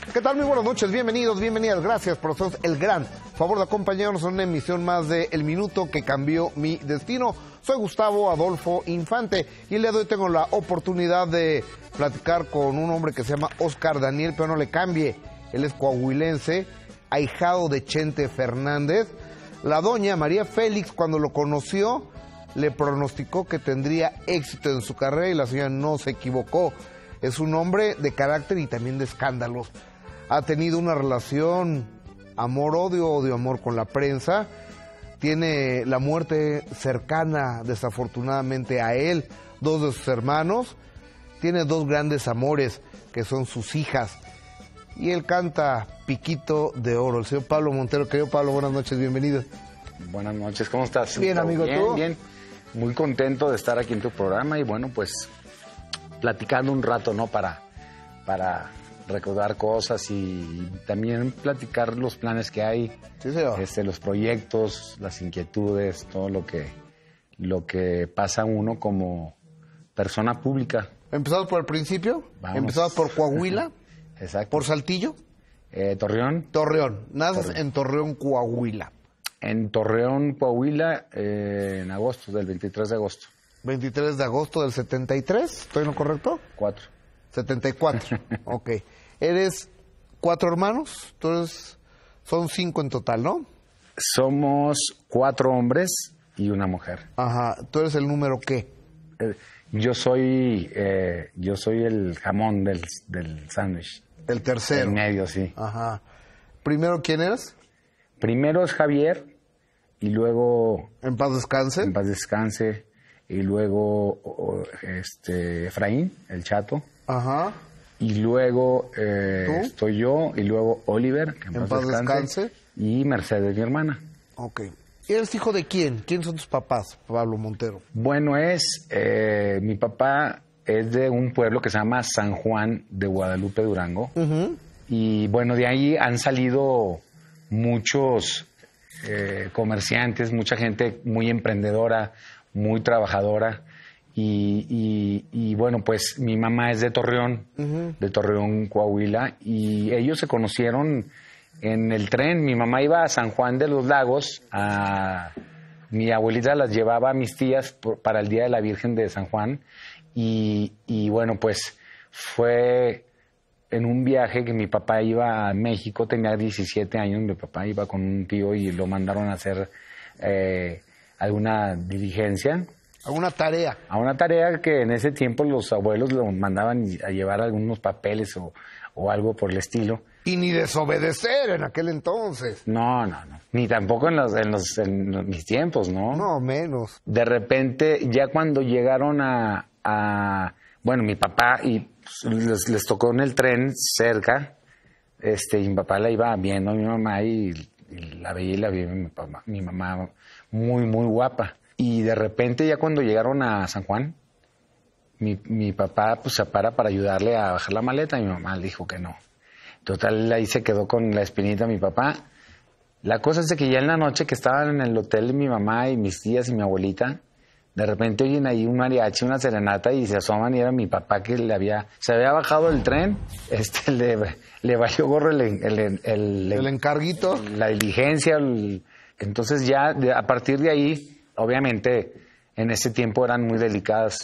¿Qué tal? Muy buenas noches, bienvenidos, bienvenidas, gracias por hacernos el gran favor de acompañarnos en una emisión más de El Minuto que Cambió Mi Destino. Soy Gustavo Adolfo Infante y el día de hoy tengo la oportunidad de platicar con un hombre que se llama Oscar Daniel, pero no le cambie, él es coahuilense, ahijado de Chente Fernández. La doña María Félix, cuando lo conoció, le pronosticó que tendría éxito en su carrera y la señora no se equivocó. Es un hombre de carácter y también de escándalos. Ha tenido una relación amor-odio, odio-amor con la prensa. Tiene la muerte cercana, desafortunadamente, a él, dos de sus hermanos. Tiene dos grandes amores, que son sus hijas. Y él canta Piquito de Oro. El señor Pablo Montero. Querido Pablo, buenas noches, bienvenido. Buenas noches, ¿cómo estás? Bien, amigo, bien, ¿tú? Bien, muy contento de estar aquí en tu programa y bueno, pues platicando un rato, ¿no? Para recordar cosas y también platicar los planes que hay, Sí, señor. los proyectos, las inquietudes, todo lo que pasa uno como persona pública. Empezamos por el principio. Vamos. Empezamos por Coahuila, Exacto. por Saltillo, Torreón. Torreón. Naces Torreón. en Torreón, Coahuila. En Torreón, Coahuila, en agosto, del 23 de agosto. 23 de agosto del 73, ¿estoy en lo correcto? 4. 74, ok. ¿Eres 4 hermanos? Entonces, son 5 en total, ¿no? Somos 4 hombres y una mujer. Ajá. ¿Tú eres el número qué? Yo soy el jamón del sándwich. El tercero. En medio, sí. Ajá. ¿Primero quién eres? Primero es Javier y luego En paz descanse. en paz descanse y luego Efraín, el chato. Ajá. Y luego ¿Tú? estoy yo y luego Oliver, que En paz descanse. y Mercedes, mi hermana. Ok. ¿Y eres hijo de quién? ¿Quién son tus papás, Pablo Montero? Bueno, mi papá es de un pueblo que se llama San Juan de Guadalupe, Durango. Ujú. Y bueno, de ahí han salido muchos comerciantes, mucha gente muy emprendedora, muy trabajadora. Y bueno, pues mi mamá es de Torreón, de Torreón, Coahuila, y ellos se conocieron en el tren. Mi mamá iba a San Juan de los Lagos, mi abuelita las llevaba a mis tías para el Día de la Virgen de San Juan, y bueno, pues fue en un viaje que mi papá iba a México, tenía 17 años, mi papá iba con un tío y lo mandaron a hacer alguna diligencia. ¿A una tarea? A una tarea que en ese tiempo los abuelos lo mandaban a llevar algunos papeles o algo por el estilo. Y ni desobedecer en aquel entonces. No. Ni tampoco en mis tiempos, ¿no? No, menos. De repente, ya cuando llegaron bueno, mi papá y les tocó en el tren cerca, y mi papá la iba viendo a mi mamá y la veía mi mamá muy, muy guapa. Y de repente ya cuando llegaron a San Juan, mi papá pues se para ayudarle a bajar la maleta y mi mamá le dijo que no. Total, ahí se quedó con la espinita mi papá. La cosa es de que ya en la noche que estaban en el hotel mi mamá y mis tías y mi abuelita, de repente oyen ahí un mariachi, una serenata y se asoman y era mi papá que se había bajado del tren, le valió gorro El encarguito. la diligencia. Entonces ya a partir de ahí, obviamente en ese tiempo eran muy delicadas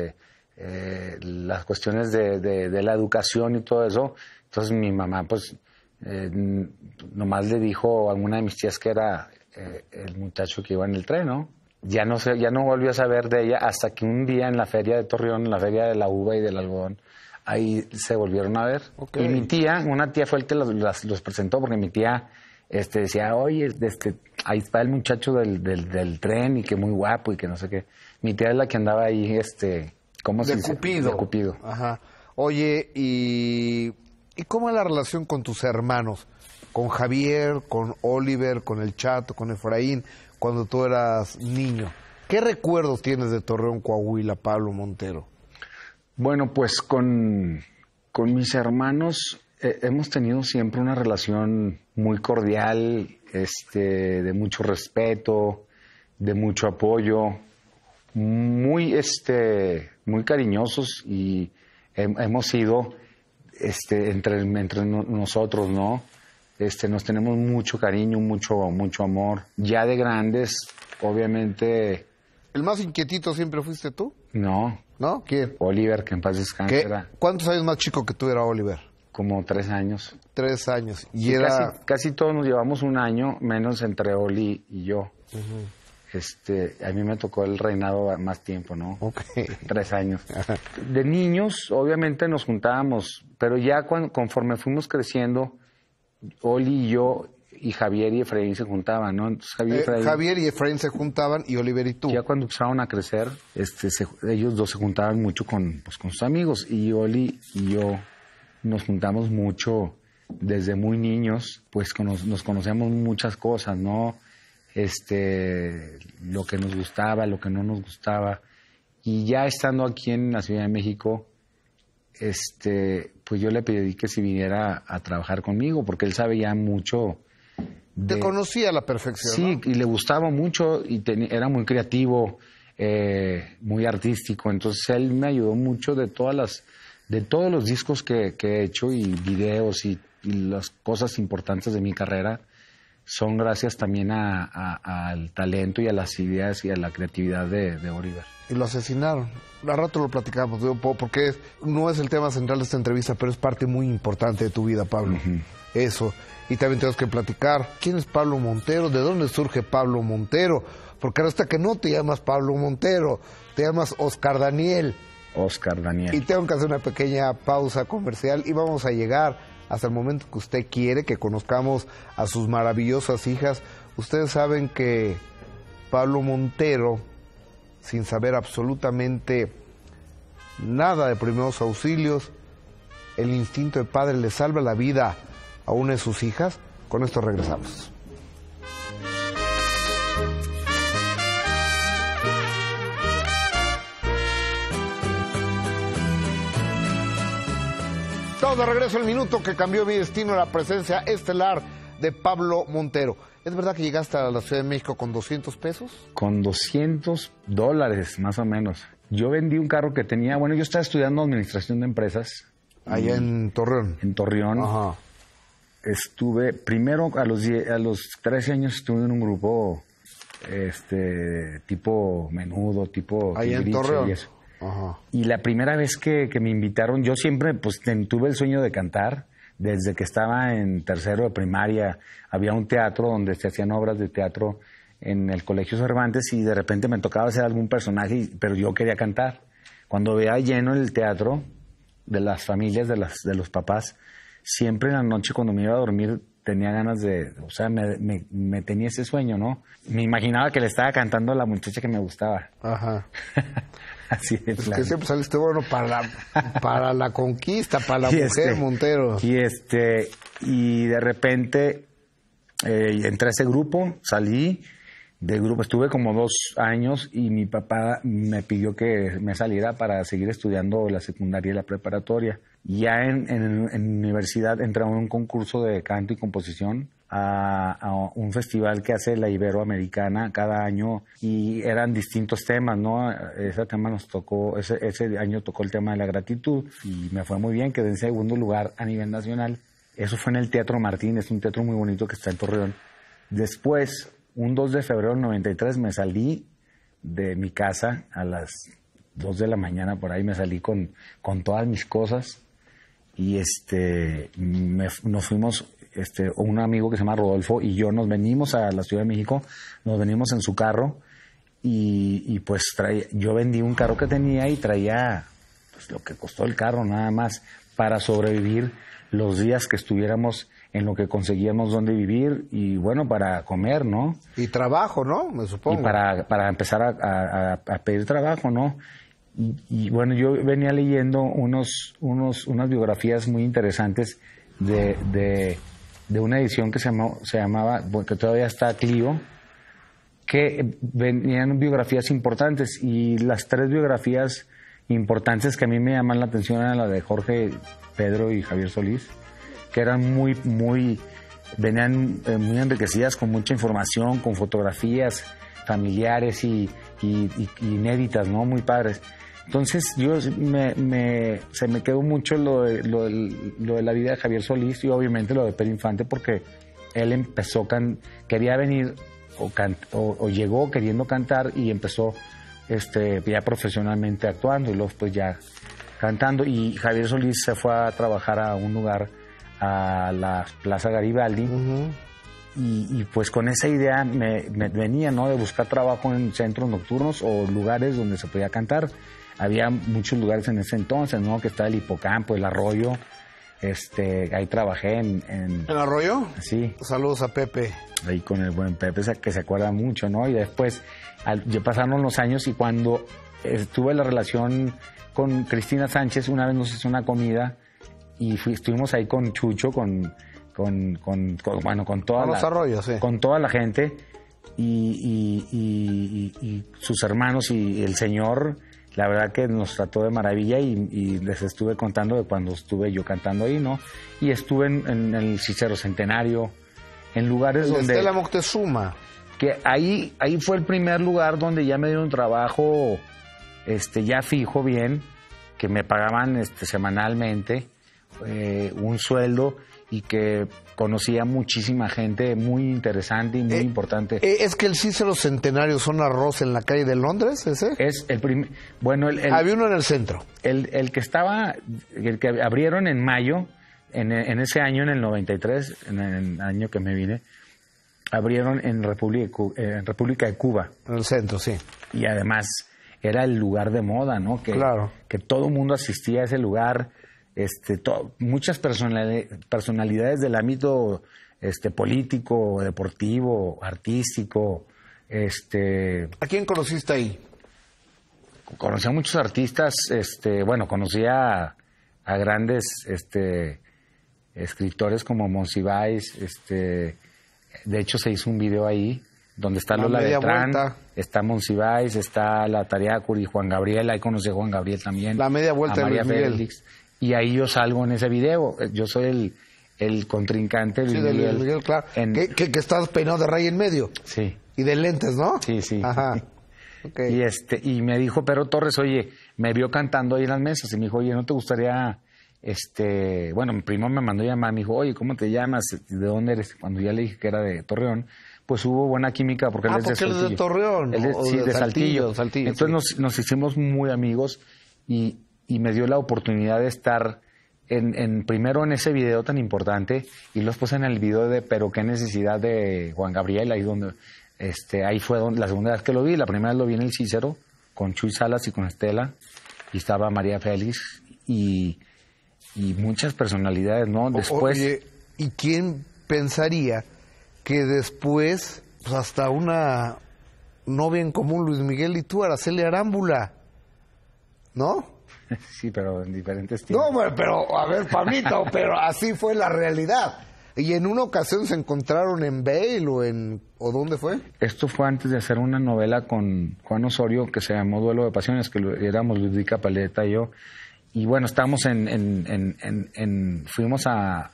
las cuestiones de la educación y todo eso. Entonces mi mamá pues nomás le dijo a alguna de mis tías que era el muchacho que iba en el tren, ¿no? Ya no volvió a saber de ella hasta que un día en la feria de Torreón, en la feria de la uva y del algodón, ahí se volvieron a ver. Okay. Y mi tía, una tía fue el que los presentó, porque mi tía decía, oye, ahí está el muchacho del tren y que muy guapo y que no sé qué. Mi tía es la que andaba ahí, ¿cómo se dice? Cupido. De Cupido. Ajá. Oye, ¿y cómo es la relación con tus hermanos? Con Javier, con Oliver, con el Chato, con Efraín, cuando tú eras niño. ¿Qué recuerdos tienes de Torreón, Coahuila, Pablo Montero? Bueno, pues con mis hermanos hemos tenido siempre una relación muy cordial, de mucho respeto, de mucho apoyo, muy cariñosos y hemos sido entre nosotros, ¿no? Nos tenemos mucho cariño, mucho amor. Ya de grandes, obviamente... ¿El más inquietito siempre fuiste tú? No. ¿No? ¿Quién? Oliver, que en paz descanse. ¿Cuántos años más chico que tú era Oliver? Como 3 años. 3 años. Y sí, era... casi todos nos llevamos 1 año, menos entre Oli y yo. A mí me tocó el reinado más tiempo, ¿no? 3 años. De niños, obviamente nos juntábamos, pero ya conforme fuimos creciendo, Oli y yo y Javier y Efraín se juntaban, ¿no? Entonces, Javier y Efraín se juntaban y Oliver y tú. Ya cuando empezaron a crecer, ellos dos se juntaban mucho con sus amigos, y Oli y yo nos juntamos mucho desde muy niños, pues nos conocemos muchas cosas, ¿no? Lo que nos gustaba, lo que no nos gustaba. Y ya estando aquí en la Ciudad de México, pues yo le pedí que si viniera a trabajar conmigo, porque él sabe ya mucho. Te conocía a la perfección, sí, ¿no? Y le gustaba mucho, y era muy creativo, muy artístico. Entonces él me ayudó mucho de todos los discos que he hecho, y videos, y las cosas importantes de mi carrera. Son gracias también al talento y a las ideas y a la creatividad de Oliver. Y lo asesinaron. Al rato lo platicamos, porque no es el tema central de esta entrevista, pero es parte muy importante de tu vida, Pablo. Eso. Y también tenemos que platicar quién es Pablo Montero, de dónde surge Pablo Montero, porque hasta que no te llamas Pablo Montero, te llamas Oscar Daniel. Oscar Daniel. Y tengo que hacer una pequeña pausa comercial y vamos a llegar hasta el momento que usted quiere, que conozcamos a sus maravillosas hijas. Ustedes saben que Pablo Montero, sin saber absolutamente nada de primeros auxilios, el instinto de padre le salva la vida a una de sus hijas. Con esto regresamos. Estamos de regreso al minuto que cambió mi destino, la presencia estelar de Pablo Montero. ¿Es verdad que llegaste a la Ciudad de México con 200 pesos? Con $200, más o menos. Yo vendí un carro que tenía, yo estaba estudiando administración de empresas. Allá en Torreón. En Torreón. Ajá. Estuve, primero a los 13 años estuve en un grupo, tipo Menudo, tipo... Allá en Torreón. Y eso. Ajá. Y la primera vez que me invitaron, yo siempre pues tuve el sueño de cantar. Desde que estaba en tercero de primaria, había un teatro donde se hacían obras de teatro en el Colegio Cervantes, y de repente me tocaba hacer algún personaje, pero yo quería cantar. Cuando veía lleno el teatro de las familias, de los papás, siempre en la noche cuando me iba a dormir tenía ganas me tenía ese sueño, ¿no? Me imaginaba que le estaba cantando a la muchacha que me gustaba. Ajá. Así de Es que siempre saliste bueno para la conquista, para la mujer, Montero. Y de repente entré a ese grupo, salí del grupo, estuve como 2 años, y mi papá me pidió que me saliera para seguir estudiando la secundaria y la preparatoria. Ya en universidad entré a un concurso de canto y composición, a un festival que hace la Iberoamericana cada año, y eran distintos temas, ¿no? Ese tema nos tocó, ese año tocó el tema de la gratitud, y me fue muy bien, quedé en segundo lugar a nivel nacional. Eso fue en el Teatro Martín, es un teatro muy bonito que está en Torreón. Después, un 2 de febrero del 93, me salí de mi casa a las 2 de la mañana, por ahí me salí con todas mis cosas, y nos fuimos, un amigo que se llama Rodolfo y yo nos venimos a la Ciudad de México, nos venimos en su carro, y pues yo vendí un carro que tenía y traía pues lo que costó el carro nada más para sobrevivir los días que estuviéramos en lo que conseguíamos donde vivir, y para comer, ¿no? Y trabajo, ¿no? Me supongo. Y para empezar a pedir trabajo, ¿no? Y yo venía leyendo unas biografías muy interesantes de una edición que se llamaba, que todavía está, Clio, que venían biografías importantes, y las 3 biografías importantes que a mí me llaman la atención eran la de Jorge, Pedro y Javier Solís, que eran venían muy enriquecidas con mucha información, con fotografías familiares y inéditas, ¿no? Muy padres. Entonces se me quedó mucho lo de la vida de Javier Solís y obviamente lo de Pedro Infante, porque él empezó, quería venir o llegó queriendo cantar y empezó ya profesionalmente actuando y luego pues ya cantando. Y Javier Solís se fue a trabajar a un lugar, a la Plaza Garibaldi. Uh-huh. Y pues con esa idea me venía, ¿no?, de buscar trabajo en centros nocturnos o lugares donde se podía cantar. Había muchos lugares en ese entonces, ¿no?, que estaba el Hipocampo, el Arroyo. Ahí trabajé en ¿El Arroyo? Sí. Saludos a Pepe. Ahí con el buen Pepe, que se acuerda mucho, ¿no? Y después ya pasaron los años y cuando tuve la relación con Cristina Sánchez, una vez nos hizo una comida y estuvimos ahí con Chucho, con toda los Arroyos, sí. Con toda la gente y sus hermanos y el señor. La verdad que nos trató de maravilla y les estuve contando de cuando estuve yo cantando ahí, ¿no? Y estuve en el Cicero Centenario, en lugares donde... Estela Moctezuma. Que ahí fue el primer lugar donde ya me dieron un trabajo ya fijo, bien, que me pagaban semanalmente, un sueldo, y que conocía muchísima gente muy interesante y muy importante. ¿Es que el Cicero Centenario son arroz en la calle de Londres, ese? Es el primer... Bueno, había uno en el centro. El que abrieron en mayo, en ese año, en el 93, en el año que me vine, abrieron en República de Cuba. En el centro, sí. Y además era el lugar de moda, ¿no? Claro. Que todo el mundo asistía a ese lugar. Muchas personalidades del ámbito político, deportivo, artístico. ¿A quién conociste ahí? Conocí a muchos artistas. Conocí a grandes escritores como Monsiváis. De hecho, se hizo un video ahí donde está Lola Beltrán, está Monsiváis, está la Tariacuri, Juan Gabriel. Ahí conocí a Juan Gabriel también. La media vuelta a María de Luis Miguel. Félix. Y ahí yo salgo en ese video. Yo soy el contrincante de Luis Miguel, claro. Que estás peinado de raya en medio. Sí. Y de lentes, ¿no? Sí, sí. Ajá. Okay. Y me dijo Pedro Torres, oye, me vio cantando ahí en las mesas. Y me dijo, oye, ¿no te gustaría...? Mi primo me mandó llamar. Me dijo, oye, ¿cómo te llamas? ¿De dónde eres? Cuando ya le dije que era de Torreón, pues hubo buena química porque él es de Saltillo. Él es de Torreón. Sí, de Saltillo. Entonces sí. nos hicimos muy amigos y me dio la oportunidad de estar primero en ese video tan importante y después en el video de Pero qué necesidad de Juan Gabriel, ahí donde ahí fue la segunda vez que lo vi. La primera vez lo vi en el Cícero con Chuy Salas y con Estela, y estaba María Félix y muchas personalidades, ¿no? Después... Oye, ¿y quién pensaría que después, pues hasta una novia en común, Luis Miguel y tú, Araceli Arámbula, ¿no? Sí, pero en diferentes tiempos. No, pero a ver, Pablito, pero así fue la realidad. Y en una ocasión se encontraron en Bale o ¿dónde fue? Esto fue antes de hacer una novela con Juan Osorio que se llamó Duelo de Pasiones, que éramos Ludvica Paleta y yo. Y bueno, estábamos fuimos a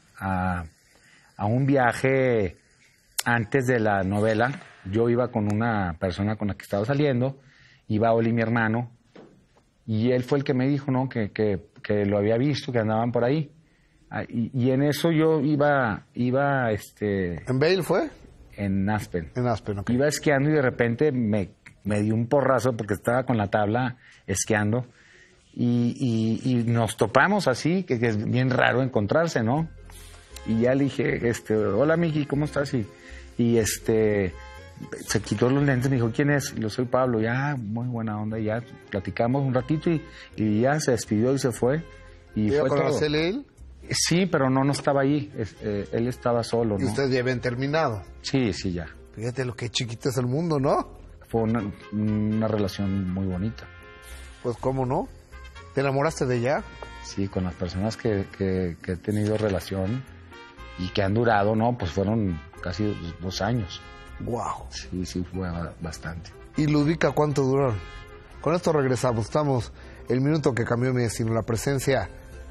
un viaje antes de la novela. Yo iba con una persona con la que estaba saliendo, iba Oli, mi hermano, y él fue el que me dijo, ¿no?, que lo había visto, que andaban por ahí. Y en eso yo iba ¿En Bale fue? En Aspen. En Aspen, ok. Iba esquiando y de repente me dio un porrazo porque estaba con la tabla esquiando. Y nos topamos así, que es bien raro encontrarse, ¿no? Y ya le dije, hola Miki, ¿cómo estás? Y se quitó los lentes, me dijo, ¿quién es? Y yo soy Pablo. Ya, muy buena onda, ya platicamos un ratito y ya se despidió y se fue. Y ¿Iba fue con todo. Araceli él? Sí, pero no estaba ahí, él estaba solo, ¿no? ¿Y ustedes ya habían terminado? Sí, ya. Fíjate lo que chiquito es el mundo, ¿no? Fue una relación muy bonita. Pues, ¿cómo no? ¿Te enamoraste de ella? Sí, con las personas que he tenido relación y que han durado, ¿no? Pues fueron casi 2 años. Wow. Sí, fue bastante. ¿Y Ludvica cuánto duraron? Con esto regresamos. Estamos el minuto que cambió mi destino, la presencia.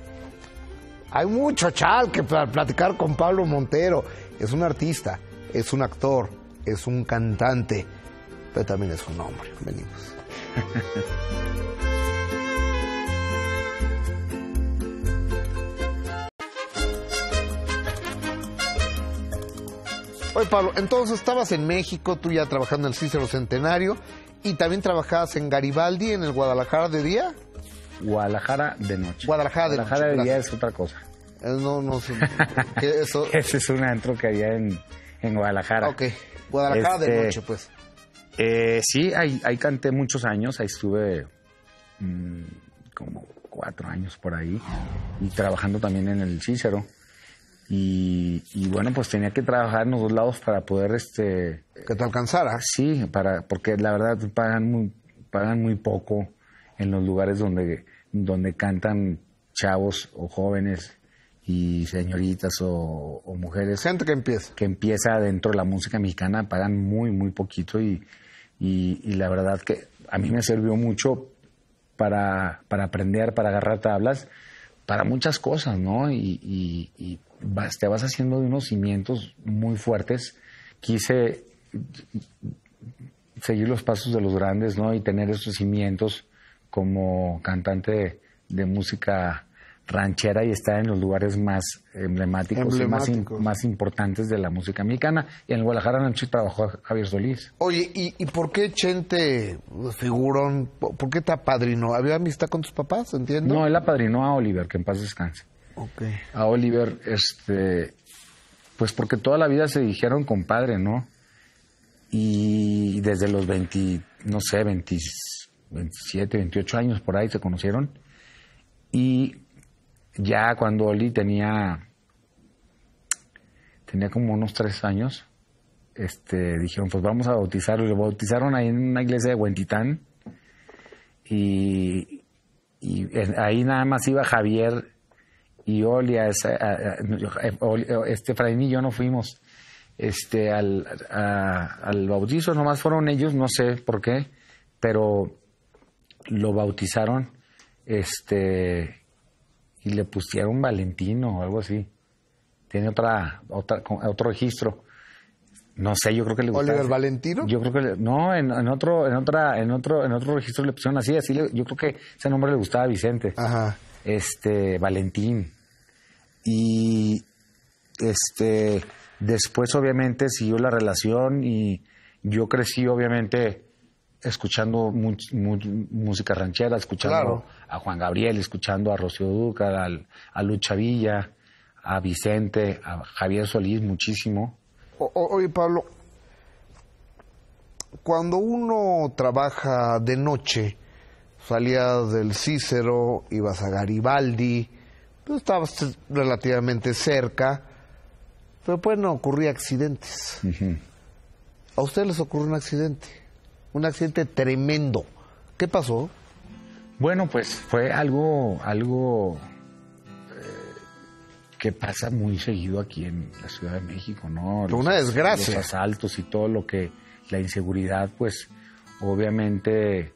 Hay mucho chal que platicar con Pablo Montero. Es un artista, es un actor, es un cantante, pero también es un hombre. Venimos. Oye, Pablo, entonces estabas en México, tú ya trabajando en el Cícero Centenario, y también trabajabas en Garibaldi, en el Guadalajara de día. Guadalajara de noche. Guadalajara de Guadalajara noche, de día gracias. es otra cosa. No sé. ¿Qué eso? Ese es un antro que había en Guadalajara. Ok, Guadalajara de noche, pues. Sí, ahí canté muchos años, ahí estuve como 4 años por ahí, y trabajando también en el Cícero. Y bueno, pues tenía que trabajar en los dos lados para poder Que te alcanzara. Sí, porque la verdad pagan muy poco en los lugares donde cantan chavos o jóvenes y señoritas o mujeres. Gente que empieza. Que empieza dentro de la música mexicana, pagan muy poquito y la verdad que a mí me sirvió mucho para aprender, para agarrar tablas, para muchas cosas, ¿no? Y te vas haciendo de unos cimientos muy fuertes. Quise seguir los pasos de los grandes, ¿no? Y tener esos cimientos como cantante de música ranchera y estar en los lugares más emblemáticos. Y más importantes de la música mexicana. Y en el Guadalajara anoche trabajó Javier Solís. Oye, ¿y por qué Chente, figurón, por qué te apadrinó? ¿Había amistad con tus papás, entiendo? No, él apadrinó a Oliver, que en paz descanse. Okay. A Oliver, pues porque toda la vida se dijeron compadre, ¿no? Y desde los 27, 28 años por ahí se conocieron. Y ya cuando Oli tenía como unos 3 años, dijeron, pues vamos a bautizarlo. Lo bautizaron ahí en una iglesia de Huentitán. Y ahí nada más iba Javier y Oli, Efraín y yo no fuimos al bautizo, nomás fueron ellos, no sé por qué, pero lo bautizaron y le pusieron Valentino o algo así. Tiene otro registro. No sé, yo creo que le gustaba. ¿Oliver Valentino? Yo creo que no, en otro registro le pusieron así, yo creo que ese nombre le gustaba a Vicente. Ajá. Valentín. Y después obviamente siguió la relación y yo crecí obviamente escuchando música ranchera, escuchando a Juan Gabriel, escuchando a Rocío Dúrcal, a Lucha Villa, a Vicente, a Javier Solís, muchísimo. Oye, Pablo, cuando uno trabaja de noche, salías del Cícero, ibas a Garibaldi, pues estabas relativamente cerca, pero pueden ocurrir accidentes. Uh-huh. ¿A ustedes les ocurrió un accidente tremendo? ¿Qué pasó? Bueno, pues fue algo que pasa muy seguido aquí en la Ciudad de México, ¿no? Una desgracia. Los asaltos y todo lo que, la inseguridad, pues obviamente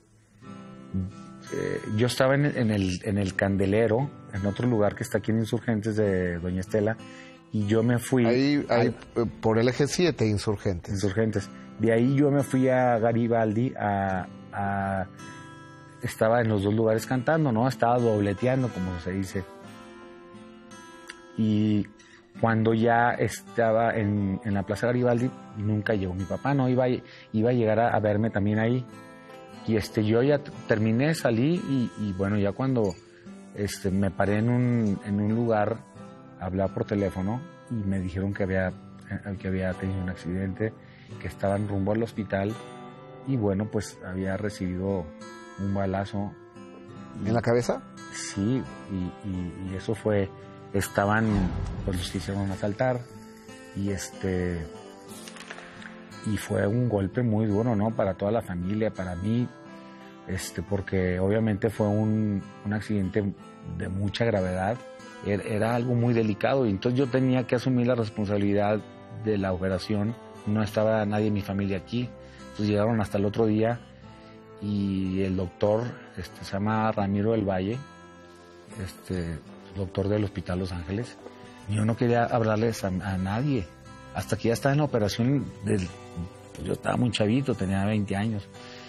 yo estaba en el Candelero, en otro lugar que está aquí en Insurgentes de Doña Estela, y yo me fui... Ahí por el eje 7, Insurgentes. De ahí yo me fui a Garibaldi estaba en los dos lugares cantando, ¿no? Estaba dobleteando, como se dice. Y cuando ya estaba en la Plaza Garibaldi, nunca llegó mi papá, ¿no? Iba a llegar a verme también ahí. Y yo ya terminé, salí y bueno, ya cuando me paré en un lugar, hablaba por teléfono y me dijeron que había tenido un accidente, que estaban rumbo al hospital y bueno, pues había recibido un balazo. ¿En la cabeza? Sí, y eso fue, estaban, pues los quisieron asaltar y y fue un golpe muy duro, ¿no? Para toda la familia, para mí, porque obviamente fue un accidente de mucha gravedad, era algo muy delicado y entonces yo tenía que asumir la responsabilidad de la operación, no estaba nadie de mi familia aquí, entonces llegaron hasta el otro día y el doctor, se llama Ramiro del Valle, doctor del Hospital Los Ángeles, yo no quería hablarles a nadie, hasta que ya estaba en la operación, pues yo estaba muy chavito, tenía 20 años,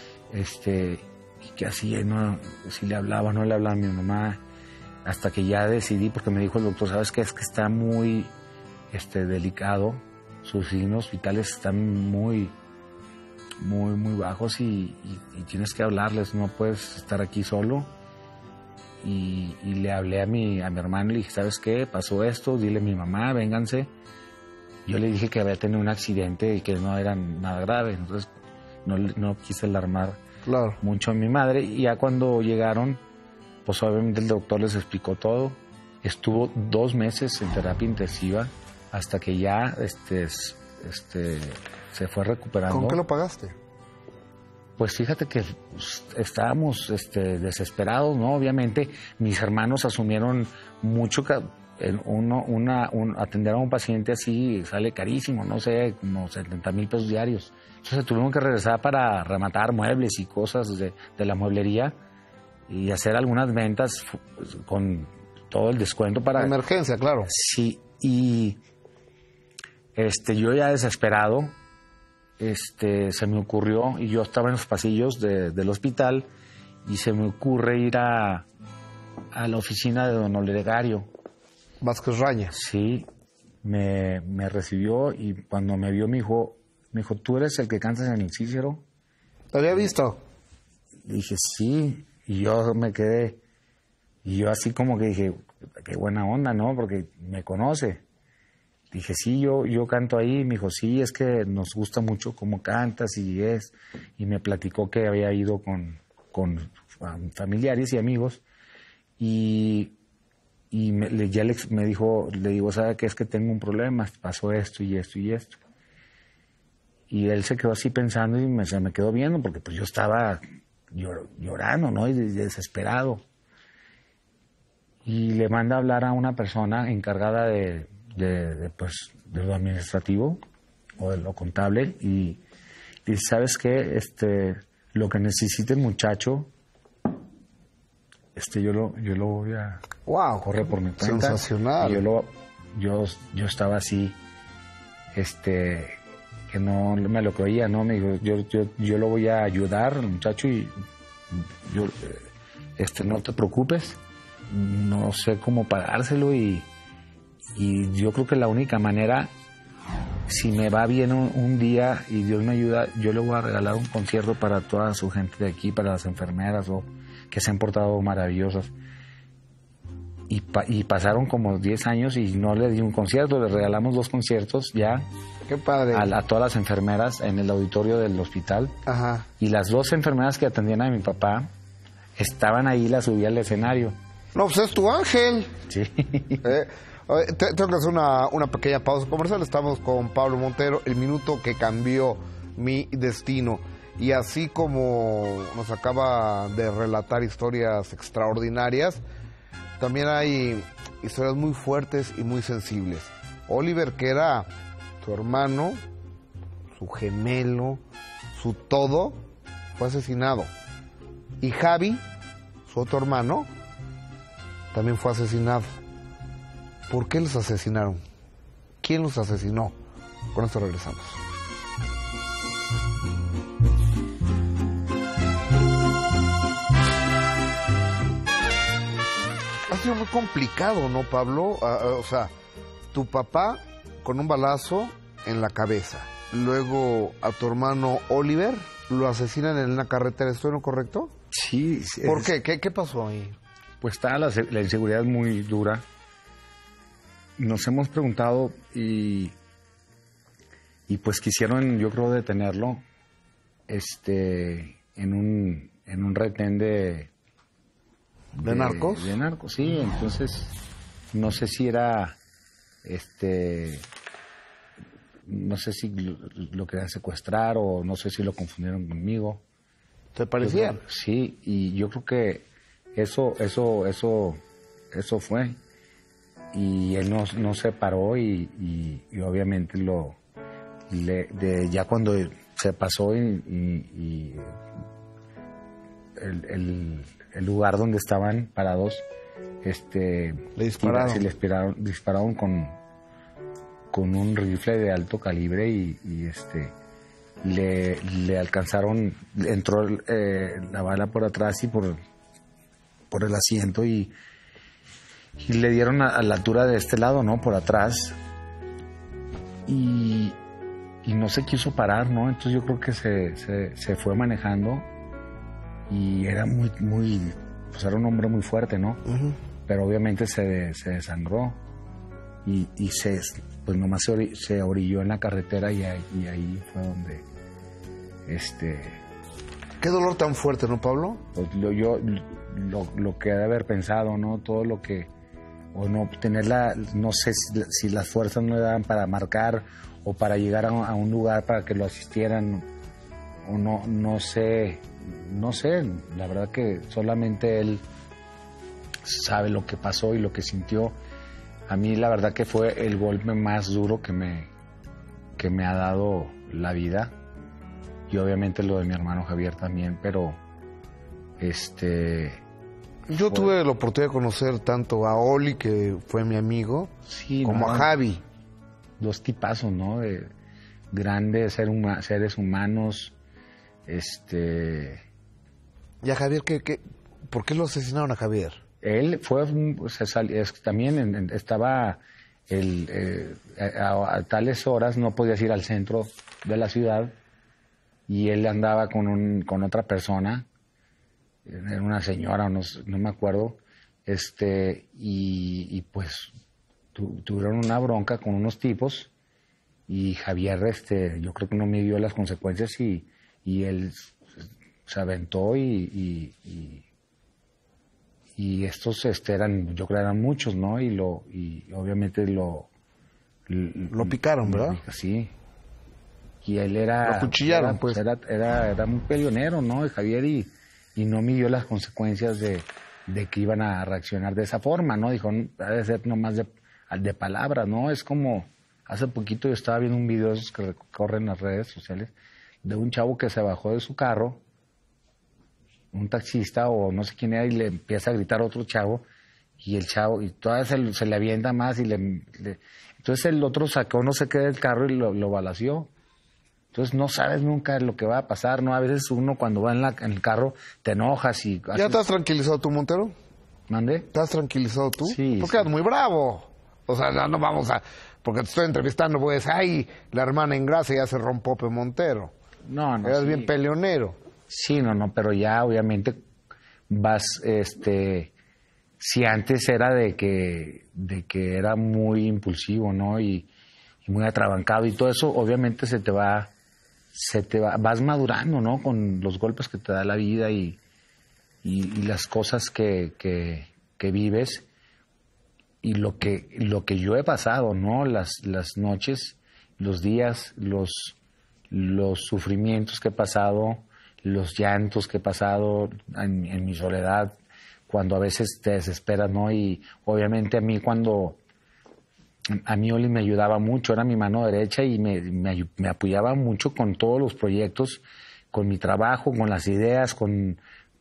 y que así, no, si le hablaba, no le hablaba a mi mamá, hasta que ya decidí, porque me dijo el doctor, ¿sabes qué? Es que está muy delicado, sus signos vitales están muy bajos y tienes que hablarles, no puedes estar aquí solo. Y le hablé a mi hermano y le dije, ¿sabes qué? Pasó esto, dile a mi mamá, vénganse. Yo le dije que había tenido un accidente y que no era nada grave, entonces no quise alarmar mucho a mi madre. Y ya cuando llegaron, pues obviamente el doctor les explicó todo. Estuvo 2 meses en terapia intensiva hasta que ya se fue recuperando. ¿Con qué lo pagaste? Pues fíjate que estábamos desesperados, ¿no? Obviamente mis hermanos asumieron mucho que atender a un paciente así sale carísimo, no sé, como 70,000 pesos diarios. Entonces tuvimos que regresar para rematar muebles y cosas de la mueblería y hacer algunas ventas con todo el descuento para... Emergencia, claro. Sí, y yo ya desesperado, se me ocurrió, y yo estaba en los pasillos del hospital, y se me ocurre ir a la oficina de don Olegario. Vázquez Raña. Sí, me recibió, y cuando me vio me dijo, ¿tú eres el que cantas en el Cícero? ¿Te había visto? Le dije, sí, y yo me quedé, y yo así como que dije, qué buena onda, ¿no? Porque me conoce. Dije, sí, yo canto ahí. Me dijo, sí, es que nos gusta mucho cómo cantas y me platicó que había ido con familiares y amigos y me dijo, le digo, ¿sabe qué? Es que tengo un problema, pasó esto y esto y esto. Y él se quedó así pensando y se me quedó viendo porque pues yo estaba llorando, ¿no? Y desesperado. Y le manda a hablar a una persona encargada de lo administrativo o de lo contable y ¿sabes qué? Lo que necesite el muchacho, yo lo voy a correr por mi cuenta. Sensacional. Y yo estaba así, que no me lo creía, ¿no? Me dijo, yo lo voy a ayudar al muchacho y yo, no te preocupes, no sé cómo pagárselo y yo creo que la única manera, si me va bien un día y Dios me ayuda, yo le voy a regalar un concierto para toda su gente de aquí, para las enfermeras que se han portado maravillosas. Y pasaron como 10 años y no le di un concierto, le regalamos 2 conciertos ya. Qué padre. A todas las enfermeras en el auditorio del hospital. Ajá. Y las 2 enfermeras que atendían a mi papá estaban ahí, las subí al escenario. No, pues es tu ángel. Sí. Tengo que hacer una pequeña pausa comercial. Estamos con Pablo Montero, el minuto que cambió mi destino. Y así como nos acaba de relatar historias extraordinarias, también hay historias muy fuertes y muy sensibles. Oliver, que era su hermano, su gemelo, su todo, fue asesinado. Y Javi, su otro hermano, también fue asesinado. ¿Por qué los asesinaron? ¿Quién los asesinó? Con esto regresamos. Ha sido muy complicado, ¿no, Pablo? O sea, tu papá con un balazo en la cabeza. Luego a tu hermano Oliver lo asesinan en una carretera. ¿Estoy en lo correcto? Sí. ¿Por qué? ¿Qué pasó ahí? Pues está la inseguridad muy dura. Nos hemos preguntado y pues quisieron, yo creo, detenerlo en un retén de narcos. De narcos, sí. Entonces no sé si era no sé si lo querían secuestrar o no sé si lo confundieron conmigo. ¿Te parecía? Sí, y yo creo que eso fue. Y él no se paró y obviamente ya cuando se pasó y el lugar donde estaban parados, le dispararon. Dispararon con un rifle de alto calibre y le alcanzaron, entró la bala por atrás y por el asiento y le dieron a la altura de este lado, ¿no? Por atrás. y no se quiso parar, ¿no? Entonces yo creo que se fue manejando y era pues era un hombre muy fuerte, ¿no? Uh-huh. Pero obviamente se desangró y pues nomás se orilló en la carretera y ahí fue donde Qué dolor tan fuerte, ¿no, Pablo? Pues lo que ha de haber pensado, ¿no? Todo lo que, o no tener no sé si las fuerzas no le daban para marcar o para llegar a un lugar para que lo asistieran, o no sé, la verdad que solamente él sabe lo que pasó y lo que sintió. A mí la verdad que fue el golpe más duro que me ha dado la vida, y obviamente lo de mi hermano Javier también, pero yo tuve la oportunidad de conocer tanto a Oli, que fue mi amigo, sí, como a Javi. Dos tipazos, ¿no? De grandes seres humanos. ¿Y a Javier por qué lo asesinaron a Javier? Él fue, también estaba a tales horas no podías ir al centro de la ciudad, y él andaba con otra persona, era una señora, no me acuerdo, y pues tuvieron una bronca con unos tipos, y Javier, yo creo que no midió las consecuencias, y él se aventó, y estos yo creo que eran muchos, ¿no? Y obviamente lo picaron, ¿verdad? Sí. Y él era... Lo cuchillaron, pues. Era muy peleonero, ¿no? Javier, y no midió las consecuencias de que iban a reaccionar de esa forma, ¿no? Dijo, ha de ser nomás de palabras, ¿no? Es como... Hace poquito yo estaba viendo un video de esos que corren las redes sociales, de un chavo que se bajó de su carro, un taxista o no sé quién era, y le empieza a gritar a otro chavo, y el chavo, y todavía se le avienta más, y entonces el otro sacó no sé qué del carro y lo balaceó. Entonces no sabes nunca lo que va a pasar, ¿no? A veces uno cuando va en el carro te enojas y... ¿Ya estás tranquilizado tú, Montero? ¿Mande? ¿Estás tranquilizado tú? Sí. Porque eres muy bravo. O sea, no vamos a... Porque te estoy entrevistando, pues, ay, la hermana en grasa ya se rompió Montero. No. Eres bien peleonero. Sí, no, pero ya obviamente vas, si antes era de que era muy impulsivo, ¿no? Y muy atrabancado y todo eso, obviamente vas madurando, ¿no? Con los golpes que te da la vida y las cosas que vives, y lo que yo he pasado, ¿no? Las noches, los días, los sufrimientos que he pasado, los llantos que he pasado en mi soledad, cuando a veces te desesperas, ¿no? Y obviamente a mí Oli me ayudaba mucho, era mi mano derecha, y me apoyaba mucho con todos los proyectos, con mi trabajo, con las ideas, en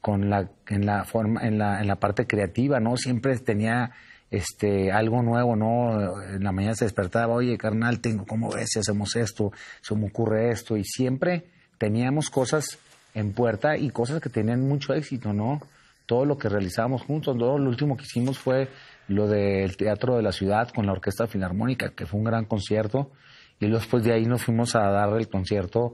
la parte creativa, ¿no? Siempre tenía algo nuevo, ¿no? En la mañana se despertaba, oye, carnal, ¿cómo ves si hacemos esto? Se me ocurre esto, y siempre teníamos cosas en puerta y cosas que tenían mucho éxito, ¿no? Todo lo que realizábamos juntos. Lo último que hicimos fue lo del Teatro de la Ciudad con la Orquesta Filarmónica, que fue un gran concierto, y después de ahí nos fuimos a dar el concierto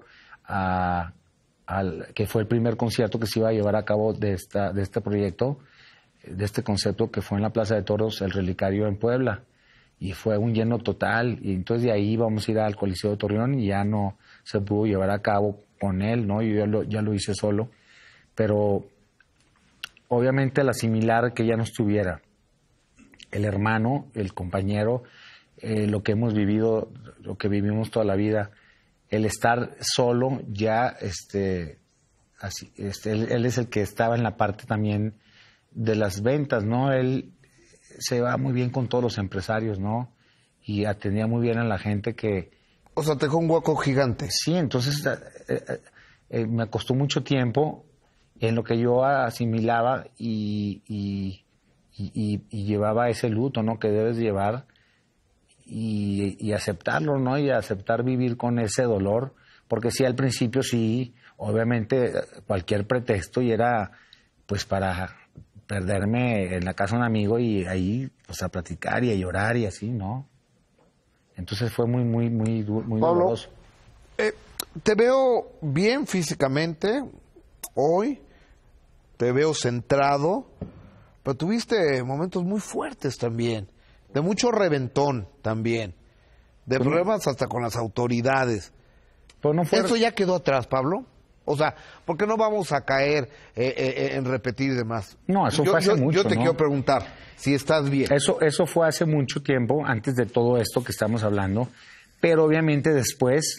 que fue el primer concierto que se iba a llevar a cabo de este proyecto, de este concepto, que fue en la Plaza de Toros, el Relicario en Puebla, y fue un lleno total, y entonces de ahí íbamos a ir al Coliseo de Torreón, y ya no se pudo llevar a cabo con él, ¿no? Yo ya lo hice solo, pero obviamente al asimilar que ya no estuviera el hermano, el compañero, lo que hemos vivido, lo que vivimos toda la vida, el estar solo ya, él es el que estaba en la parte también de las ventas, ¿no? Él se va muy bien con todos los empresarios, ¿no? Y atendía muy bien a la gente que... O sea, te dejó un hueco gigante. Sí, entonces me costó mucho tiempo en lo que yo asimilaba y llevaba ese luto, ¿no? Que debes llevar y aceptarlo, ¿no? Y aceptar vivir con ese dolor, porque sí, al principio sí, obviamente cualquier pretexto, y era pues para perderme en la casa de un amigo y ahí pues a platicar y a llorar y así, ¿no? Entonces fue muy Pablo, doloroso. Te veo bien físicamente hoy, te veo centrado, pero tuviste momentos muy fuertes también, de mucho reventón también, de problemas hasta con las autoridades. Pero no fue... ¿Eso ya quedó atrás, Pablo? O sea, ¿por qué no vamos a caer en repetir y demás? No, eso fue hace mucho, Yo te ¿no? quiero preguntar si estás bien. Eso fue hace mucho tiempo, antes de todo esto que estamos hablando, pero obviamente después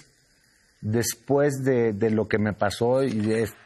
de lo que me pasó y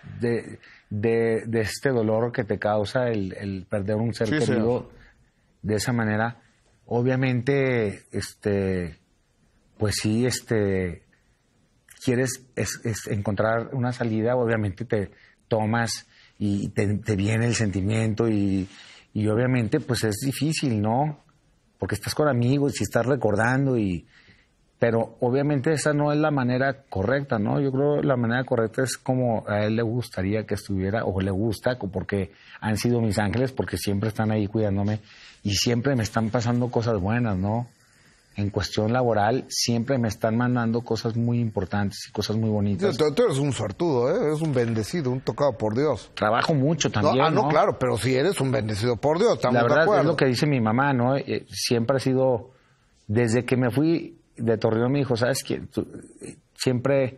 de este dolor que te causa el perder un ser querido, señor, de esa manera, obviamente, pues sí, quieres encontrar una salida, obviamente te tomas y te viene el sentimiento y obviamente pues es difícil, ¿no? Porque estás con amigos y estás recordando pero obviamente esa no es la manera correcta, ¿no? Yo creo que la manera correcta es como a él le gustaría que estuviera, o le gusta, porque han sido mis ángeles, porque siempre están ahí cuidándome y siempre me están pasando cosas buenas, ¿no? En cuestión laboral siempre me están mandando cosas muy importantes y cosas muy bonitas. Tú eres un suertudo, ¿eh? Eres un bendecido, un tocado por Dios. Trabajo mucho también, no, claro, pero si eres un bendecido por Dios, estamos la verdad de acuerdo. es lo que dice mi mamá, ¿no? Siempre ha sido, desde que me fui de Torreón me dijo, ¿sabes qué? Siempre,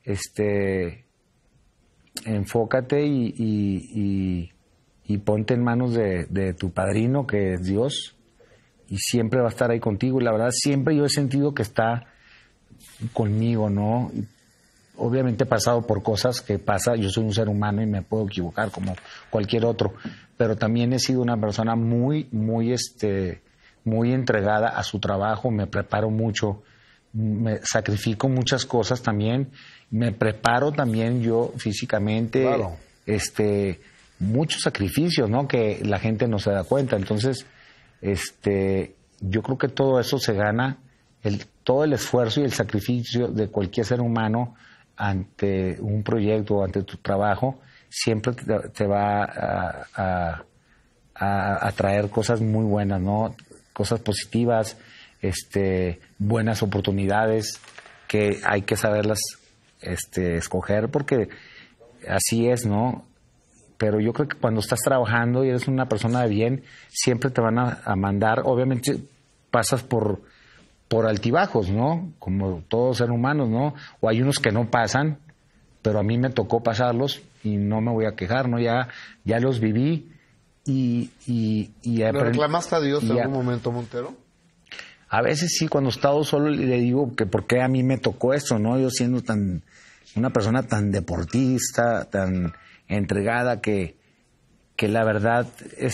enfócate y ponte en manos de tu padrino, que es Dios, y siempre va a estar ahí contigo. Y la verdad, siempre yo he sentido que está conmigo, ¿no? Y obviamente he pasado por cosas que pasa, yo soy un ser humano y me puedo equivocar como cualquier otro, pero también he sido una persona muy entregada a su trabajo, me preparo mucho, me sacrifico muchas cosas también, me preparo también yo físicamente, claro. Muchos sacrificios, ¿no? Que la gente no se da cuenta. Entonces, yo creo que todo eso se gana, todo el esfuerzo y el sacrificio de cualquier ser humano ante un proyecto, ante tu trabajo, siempre te va a traer cosas muy buenas, ¿no? Cosas positivas, buenas oportunidades que hay que saberlas escoger, porque así es, ¿no? Pero yo creo que cuando estás trabajando y eres una persona de bien, siempre te van a mandar, obviamente pasas por altibajos, ¿no? Como todo ser humano, ¿no? O hay unos que no pasan, pero a mí me tocó pasarlos y no me voy a quejar, ¿no? Ya los viví y ¿Le reclamaste a Dios en algún momento, Montero? A veces sí, cuando he estado solo le digo que por qué a mí me tocó esto, ¿no? Yo siendo una persona tan deportista, tan entregada, que la verdad,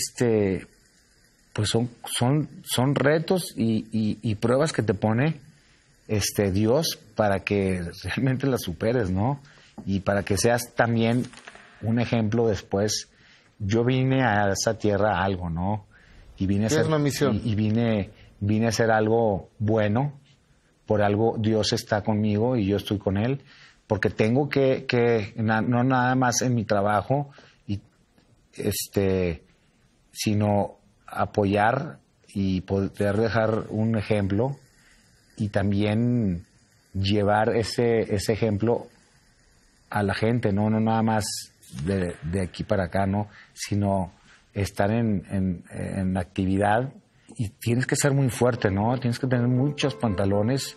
pues son retos y pruebas que te pone Dios para que realmente las superes, ¿no? Y para que seas también un ejemplo después. Yo vine a esa tierra a algo, ¿no? Y vine a hacer una misión. Y vine a hacer algo bueno. Por algo Dios está conmigo y yo estoy con Él, porque tengo que no nada más en mi trabajo, sino apoyar y poder dejar un ejemplo y también llevar ese ejemplo a la gente, no nada más de aquí para acá, no, sino estar en actividad. Y tienes que ser muy fuerte, ¿no? Tienes que tener muchos pantalones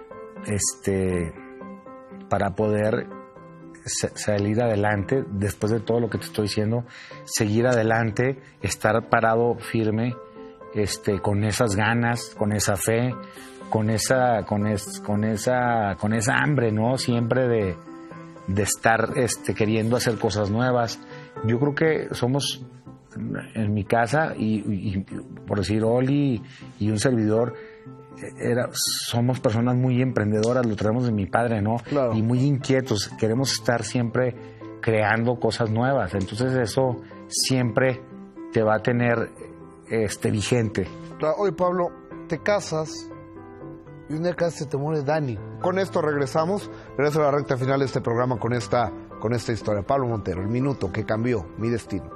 para poder salir adelante después de todo lo que te estoy diciendo, seguir adelante, estar parado firme, con esas ganas, con esa fe, con esa hambre, ¿no? Siempre de estar queriendo hacer cosas nuevas. Yo creo que somos, en mi casa, y por decir Oli y un servidor, somos personas muy emprendedoras, lo traemos de mi padre, ¿no? Claro. Y muy inquietos, queremos estar siempre creando cosas nuevas, entonces eso siempre te va a tener vigente. Claro. Oye, Pablo, te casas y un día casi te muere Dani. Con esto regresamos a la recta final de este programa con esta historia. Pablo Montero, el minuto que cambió mi destino.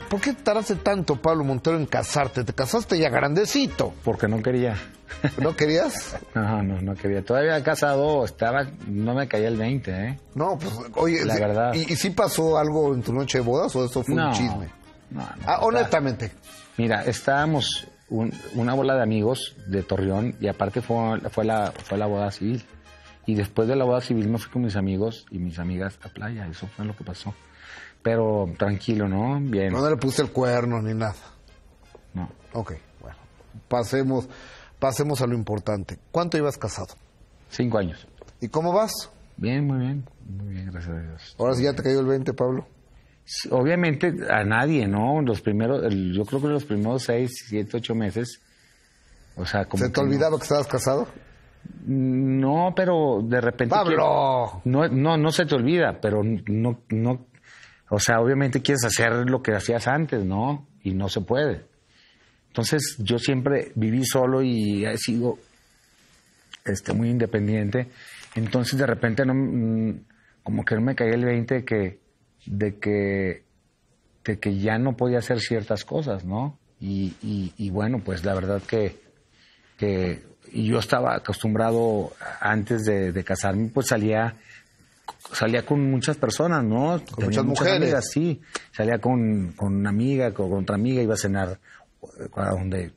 ¿Por qué tardaste tanto, Pablo Montero, en casarte? Te casaste ya grandecito. Porque no quería. ¿No querías? No quería. Todavía casado, no me caía el 20, ¿eh? No, pues, oye, la verdad. ¿Y sí pasó algo en tu noche de bodas o eso fue un chisme? No. Honestamente. Mira, estábamos una bola de amigos de Torreón y aparte fue la boda civil. Y después de la boda civil me fui con mis amigos y mis amigas a playa. Eso fue lo que pasó. Pero tranquilo, ¿no? Bien. No le puse el cuerno ni nada. No. Ok, bueno. Pasemos a lo importante. ¿Cuánto ibas casado? 5 años. ¿Y cómo vas? Bien, muy bien. Muy bien, gracias a Dios. Ahora sí ya te cayó el 20, Pablo. Sí, obviamente a nadie, ¿no? Yo creo que los primeros 6, 7, 8 meses. O sea, como ¿Se te olvidaba que estabas casado? No, pero de repente... ¡Pablo! No se te olvida, pero no... O sea, obviamente quieres hacer lo que hacías antes, ¿no? Y no se puede. Entonces, yo siempre viví solo y he sido muy independiente. Entonces, de repente, como que no me caía el 20 de que ya no podía hacer ciertas cosas, ¿no? Y bueno, pues la verdad que yo estaba acostumbrado antes de casarme, pues salía con muchas personas, ¿no? Con muchas mujeres. Amigas, sí. Salía con una amiga, con otra amiga, iba a cenar a donde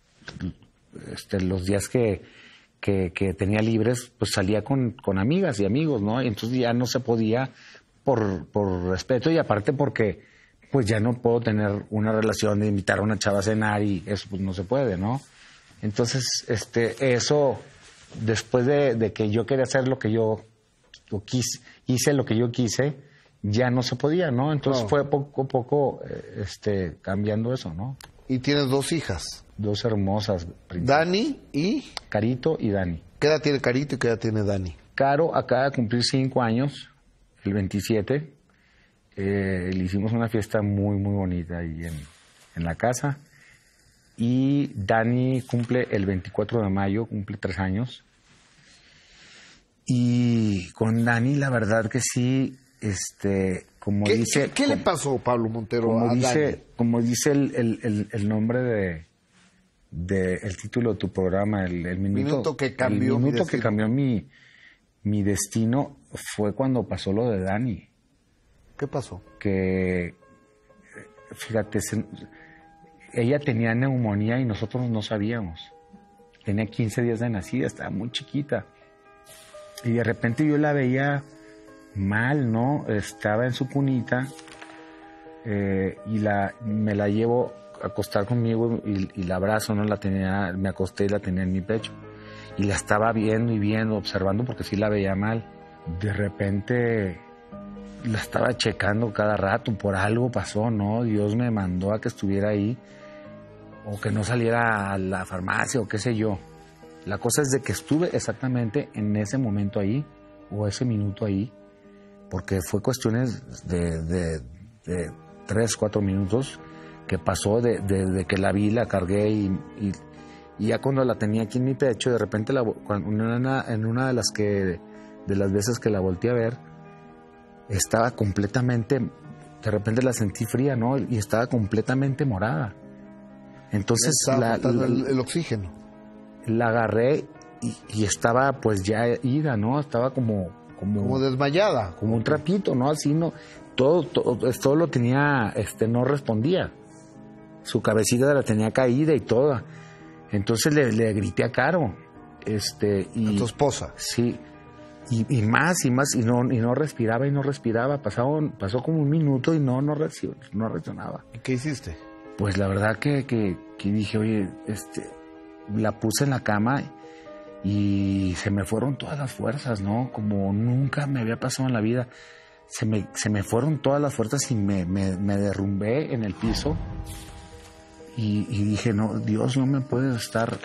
los días que tenía libres, pues salía con amigas y amigos, ¿no? Y entonces ya no se podía por respeto y aparte porque pues ya no puedo tener una relación de invitar a una chava a cenar y eso pues no se puede, ¿no? Entonces, eso, después de que yo quería hacer lo que yo hice lo que yo quise, ya no se podía, ¿no? Entonces fue poco a poco cambiando eso, ¿no? Y tienes 2 hijas. 2 hermosas princesas. Dani y... Carito y Dani. ¿Qué edad tiene Carito y qué edad tiene Dani? Caro acaba de cumplir 5 años, el 27. Le hicimos una fiesta muy, muy bonita ahí en la casa. Y Dani cumple el 24 de mayo, cumple 3 años. Y con Dani, la verdad que sí, como dice... ¿Qué le pasó, Pablo Montero, a Dani? Como dice el nombre el título de tu programa, el minuto que cambió mi destino. Que cambió mi destino fue cuando pasó lo de Dani. ¿Qué pasó? Que, fíjate, ella tenía neumonía y nosotros no sabíamos. Tenía 15 días de nacida, estaba muy chiquita. Y de repente yo la veía mal, ¿no? Estaba en su cunita y me la llevo a acostar conmigo y la abrazo, ¿no? Me acosté y la tenía en mi pecho. Y la estaba viendo, observando, porque sí la veía mal. De repente la estaba checando cada rato, por algo pasó, ¿no? Dios me mandó a que estuviera ahí, o que no saliera a la farmacia, o qué sé yo. La cosa es de que estuve exactamente en ese momento ahí, o ese minuto ahí, porque fue cuestiones de 3, 4 minutos que pasó de que la vi, la cargué y ya cuando la tenía aquí en mi pecho, de repente en una de las veces que la volteé a ver, estaba completamente, de repente la sentí fría, ¿no? Y estaba completamente morada. Entonces el oxígeno. La agarré y estaba pues ya ida, ¿no? Estaba como desmayada. Como un trapito, ¿no? Así, ¿no? Todo lo tenía, no respondía. Su cabecita la tenía caída y toda. Entonces le grité a Caro. A tu esposa. Sí. Y más, y no respiraba. Pasó como un minuto y no reaccionaba. ¿Y qué hiciste? Pues la verdad que dije, oye, la puse en la cama y se me fueron todas las fuerzas, ¿no? Como nunca me había pasado en la vida. Se me fueron todas las fuerzas y me derrumbé en el piso y dije, no, Dios, no me puedes estar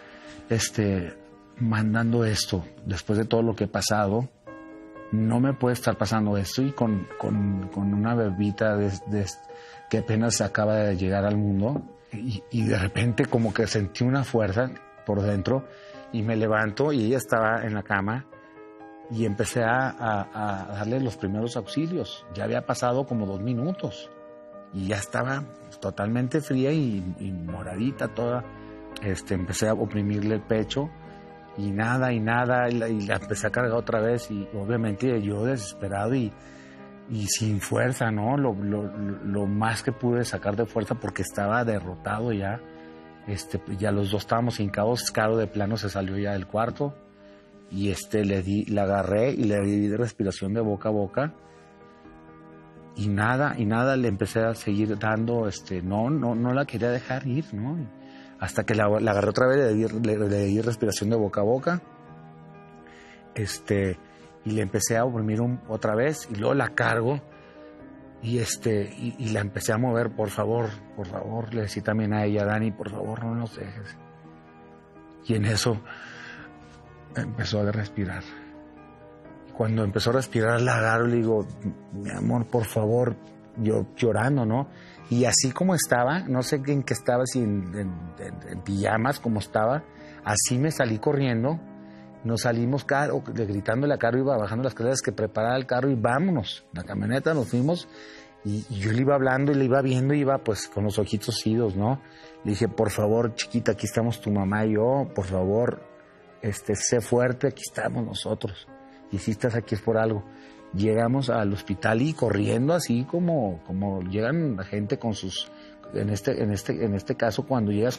mandando esto después de todo lo que he pasado. No me puede estar pasando esto y con una bebita que apenas acaba de llegar al mundo. Y de repente como que sentí una fuerza por dentro y me levanto y ella estaba en la cama y empecé a darle los primeros auxilios. Ya había pasado como 2 minutos y ya estaba totalmente fría y moradita toda. Empecé a oprimirle el pecho y nada, y la empecé a cargar otra vez y obviamente yo desesperado y sin fuerza, ¿no? Lo más que pude sacar de fuerza porque estaba derrotado ya. Ya los dos estábamos hincados, Caro de plano se salió ya del cuarto y la agarré y le di respiración de boca a boca y nada, le empecé a seguir dando, no la quería dejar ir, ¿no? Hasta que la agarré otra vez, le di respiración de boca a boca, y le empecé a oprimir otra vez, y luego la cargo, y la empecé a mover, por favor, le decía también a ella, Dani, por favor, no nos dejes. Y en eso empezó a respirar. Y cuando empezó a respirar, la agarro y le digo, mi amor, por favor, yo llorando, ¿no? Y así como estaba, no sé en qué estaba, si en pijamas como estaba, así me salí corriendo, nos salimos, gritándole a Caro, iba bajando las escaleras, que preparara el carro y vámonos, la camioneta, nos fuimos, y yo le iba hablando y le iba viendo, y iba pues con los ojitos idos, ¿no? Le dije, por favor, chiquita, aquí estamos tu mamá y yo, por favor, sé fuerte, aquí estamos nosotros, y si estás aquí es por algo. Llegamos al hospital y corriendo así como llegan la gente con sus... En este caso, cuando llegas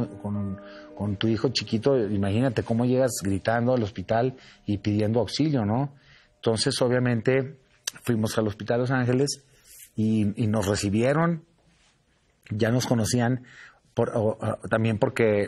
con tu hijo chiquito, imagínate cómo llegas gritando al hospital y pidiendo auxilio, ¿no? Entonces, obviamente, fuimos al Hospital Los Ángeles y nos recibieron, ya nos conocían, también porque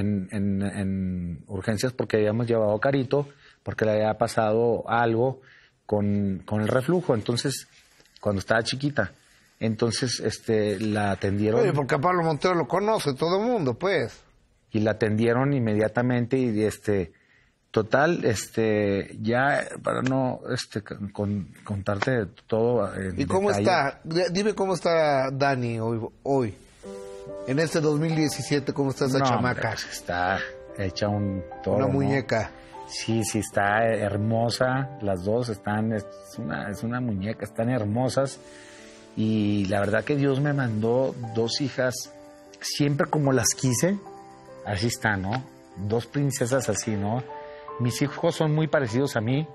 en urgencias, porque habíamos llevado a Carito, porque le había pasado algo con el reflujo, entonces, cuando estaba chiquita. Entonces, la atendieron. Oye, porque a Pablo Montero lo conoce todo el mundo, pues. Y la atendieron inmediatamente y, total, ya, para no, contarte todo en ¿Y cómo detalle. está? Dime cómo está Dani hoy. En este 2017, ¿cómo está esa chamaca? Pues está hecha un toro, una muñeca. ¿no? Sí, está hermosa, las dos es una muñeca, están hermosas. Y la verdad que Dios me mandó dos hijas, siempre como las quise, así está, ¿no? Dos princesas así, ¿no? Mis hijos son muy parecidos a mí,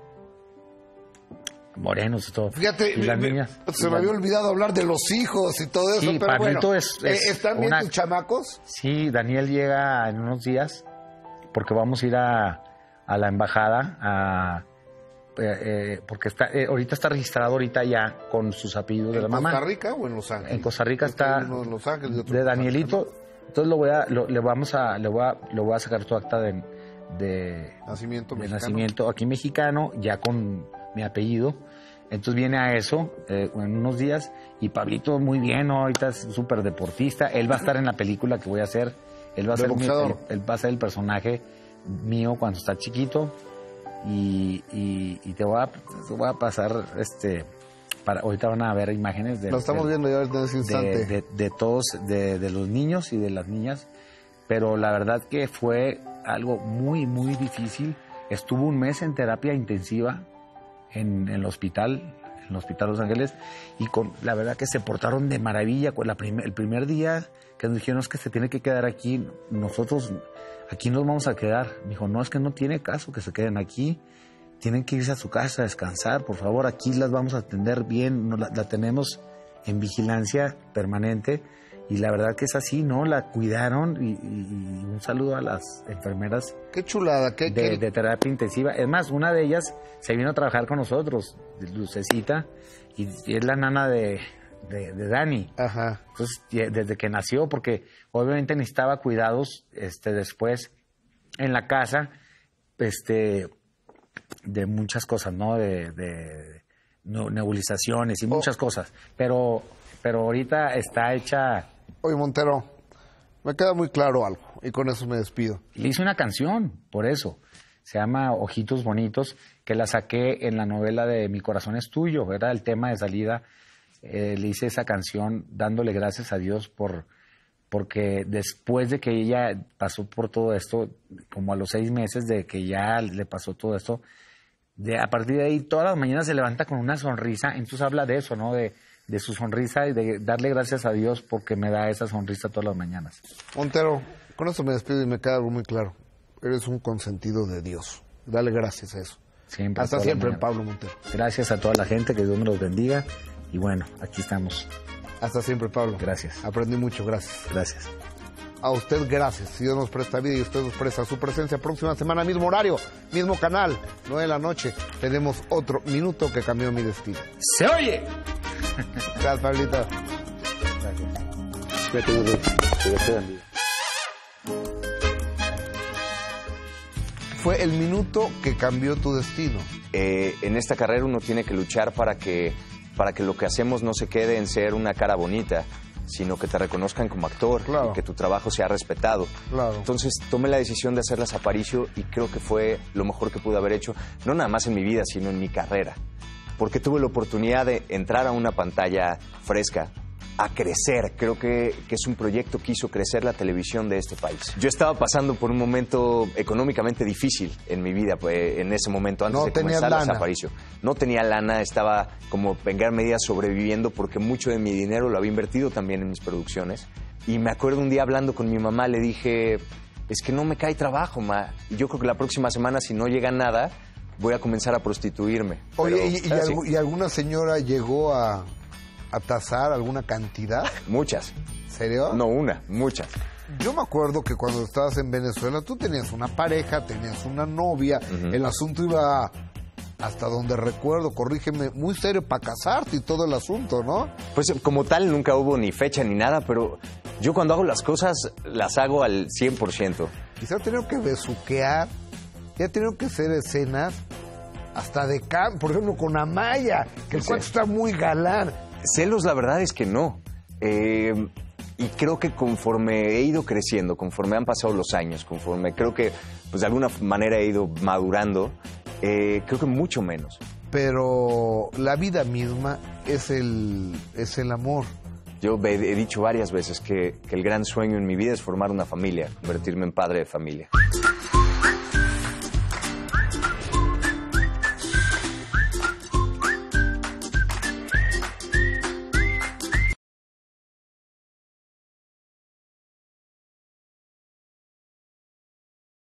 morenos y todo. Fíjate, y las niñas, se me había olvidado hablar de los hijos y todo eso, sí, pero Pablito bueno, ¿están bien tus chamacos? Sí, Daniel llega en unos días, porque vamos a ir a la embajada porque ahorita está registrado ahorita ya con sus apellidos de la mamá. ¿En Costa Rica o en Los Ángeles? En Costa Rica está uno en Los Ángeles y otro de en Danielito. Costa Rica, ¿no? Entonces le voy a sacar tu acta de nacimiento aquí mexicano, ya con mi apellido. Entonces viene a eso en unos días. Y Pablito muy bien, ¿no? Ahorita es súper deportista. Él va a estar en la película que voy a hacer. Él va a ser el personaje mío cuando está chiquito. Y te voy a pasar ahorita van a ver imágenes lo estamos viendo ya en ese instante de todos, de los niños y de las niñas, pero la verdad que fue algo muy muy difícil. Estuvo un mes en terapia intensiva en el hospital Los Ángeles, y la verdad que se portaron de maravilla. El primer día que nos dijeron que se tiene que quedar aquí, nosotros aquí nos vamos a quedar. Me dijo, no, es que no tiene caso que se queden aquí, tienen que irse a su casa a descansar, por favor, aquí las vamos a atender bien, la tenemos en vigilancia permanente. Y la verdad que es así, ¿no? La cuidaron y un saludo a las enfermeras. Qué chulada, de terapia intensiva. Es más, una de ellas se vino a trabajar con nosotros, Lucecita, y es la nana de Dani. Ajá. Entonces, desde que nació, porque obviamente necesitaba cuidados después en la casa, de muchas cosas, ¿no? De nebulizaciones y muchas cosas. Pero ahorita está hecha... Oye, Montero, me queda muy claro algo, y con eso me despido. Le hice una canción, por eso. Se llama Ojitos Bonitos, que la saqué en la novela de Mi Corazón es Tuyo. Era el tema de salida. Le hice esa canción dándole gracias a Dios porque después de que ella pasó por todo esto, como a los 6 meses de que ya le pasó todo esto, a partir de ahí todas las mañanas se levanta con una sonrisa. Entonces habla de eso, ¿no? De de su sonrisa y de darle gracias a Dios porque me da esa sonrisa todas las mañanas. Montero, con esto me despido y me queda algo muy claro. Eres un consentido de Dios. Dale gracias a eso. Siempre. Hasta siempre, Pablo Montero. Gracias a toda la gente, que Dios me los bendiga. Y bueno, aquí estamos. Hasta siempre, Pablo. Gracias. Aprendí mucho, gracias. Gracias. A usted, gracias. Si Dios nos presta vida y usted nos presta su presencia, próxima semana, mismo horario, mismo canal, 9 de la noche, tenemos otro minuto que cambió mi destino. ¡Se oye! Gracias, Pablito. Gracias. Fue el minuto que cambió tu destino. En esta carrera uno tiene que luchar para que lo que hacemos no se quede en ser una cara bonita, sino que te reconozcan como actor, claro, y que tu trabajo sea respetado. Claro. Entonces tomé la decisión de hacerlas Aparicio y creo que fue lo mejor que pude haber hecho, no nada más en mi vida, sino en mi carrera. Porque tuve la oportunidad de entrar a una pantalla fresca, a crecer. Creo que es un proyecto que hizo crecer la televisión de este país. Yo estaba pasando por un momento económicamente difícil en mi vida, pues, en ese momento, antes de comenzar las Aparicio. No tenía lana, estaba como en gran medida sobreviviendo porque mucho de mi dinero lo había invertido también en mis producciones. Y me acuerdo un día hablando con mi mamá, le dije, es que no me cae trabajo, ma. Y yo creo que la próxima semana, si no llega nada, voy a comenzar a prostituirme. Oye, Pero, ¿y alguna señora llegó a tasar alguna cantidad? Muchas. ¿Serio? No una, muchas. Yo me acuerdo que cuando estabas en Venezuela tú tenías una pareja, tenías una novia, el asunto iba hasta donde recuerdo, corrígeme, muy serio para casarte y todo el asunto, ¿no? Pues como tal nunca hubo ni fecha ni nada, pero yo cuando hago las cosas las hago al 100%. Y se ha tenido que besuquear, ya ha tenido que hacer escenas hasta de por ejemplo con Amaya, que el cuate está muy galán. Celos, la verdad es que no. Y creo que conforme he ido creciendo, conforme han pasado los años, conforme creo que pues de alguna manera he ido madurando, creo que mucho menos. Pero la vida misma es el amor. Yo he dicho varias veces que el gran sueño en mi vida es formar una familia, convertirme en padre de familia.